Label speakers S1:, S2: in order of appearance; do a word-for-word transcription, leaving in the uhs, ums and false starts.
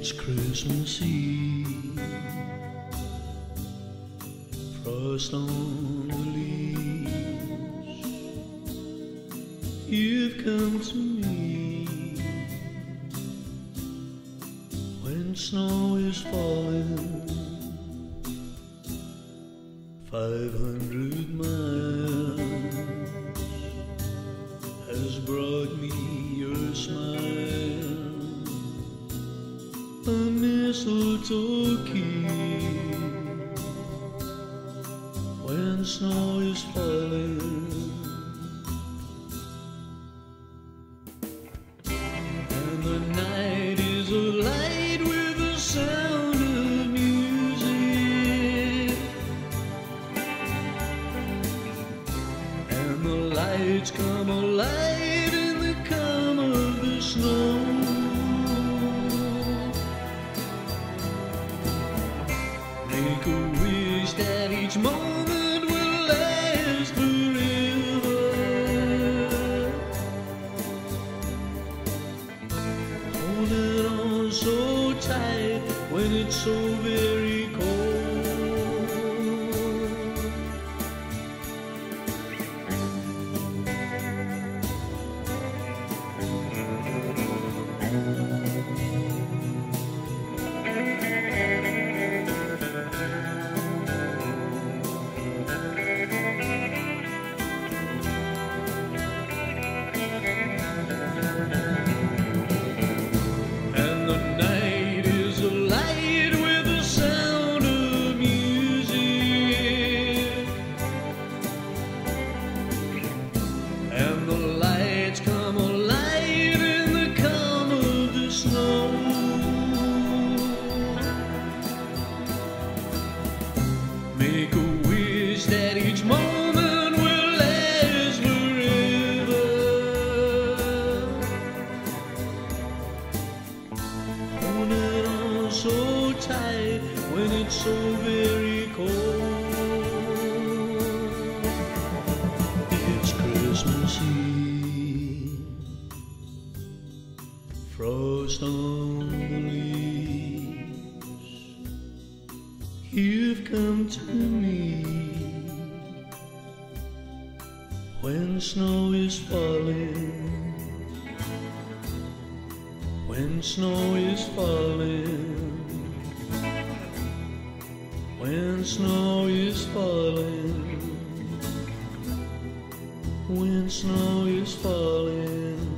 S1: It's Christmas Eve, frost on the leaves. You've come to me when snow is falling. Five hundred miles has brought me your smile. A mistletoe key when snow is falling, and the night is alight with the sound of music, and the lights come alive in the calm of the snow. Make a wish that each moment will last forever. Hold it on so tight when it's so very cold. And the lights come alive in the calm of the snow. Make a wish that each moment will last forever. Hold it on so tight when it's so very cold. Christmas Eve, frost on the leaves. You've come to me when snow is falling, when snow is falling, when snow is falling. When snow is falling.